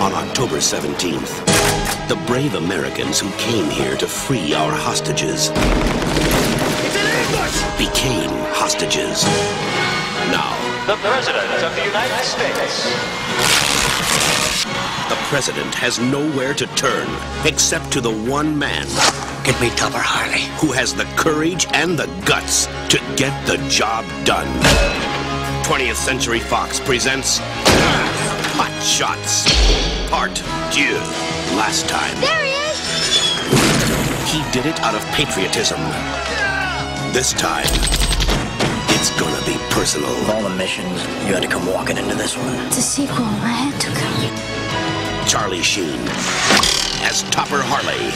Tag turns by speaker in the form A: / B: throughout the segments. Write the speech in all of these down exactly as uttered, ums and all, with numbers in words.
A: On October seventeenth, the brave Americans who came here to free our hostages
B: It's an ambush!
A: became hostages. Now,
C: The President of the United States.
A: the President has nowhere to turn except to the one man
D: Get me Tupper Harley.
A: who has the courage and the guts to get the job done. twentieth Century Fox presents Hot Shots, Part two. Last time,
E: There he is!
A: he did it out of patriotism. This time, it's gonna be personal.
D: Of all the missions, you had to come walking into this one.
E: It's a sequel. I had to come.
A: Charlie Sheen as Topper Harley.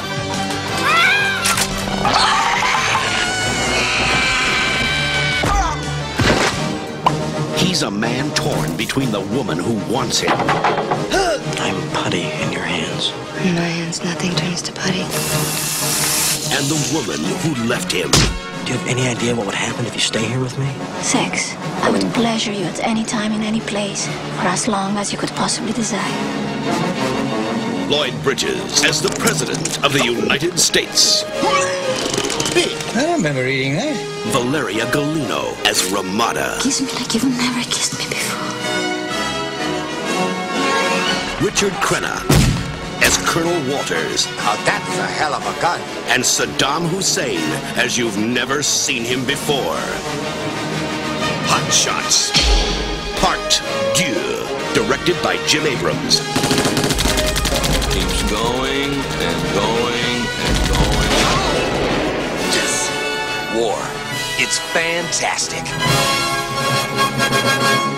A: He's a man torn between the woman who wants him
D: I'm putty in your hands.
E: In my hands, nothing turns to putty.
A: and the woman who left him.
D: Do you have any idea what would happen if you stay here with me?
E: Sex. I would pleasure you at any time in any place, for as long as you could possibly desire.
A: Lloyd Bridges as the President of the United States.
F: I remember reading that.
A: Valeria Golino as Ramada.
E: Kiss me like you've never kissed me before.
A: Richard Crenna as Colonel Walters.
B: Now that's a hell of a gun.
A: And Saddam Hussein as you've never seen him before. Hot Shots, Part two, directed by Jim Abrams.
G: Keeps going and going and going.
B: Yes. War. It's fantastic.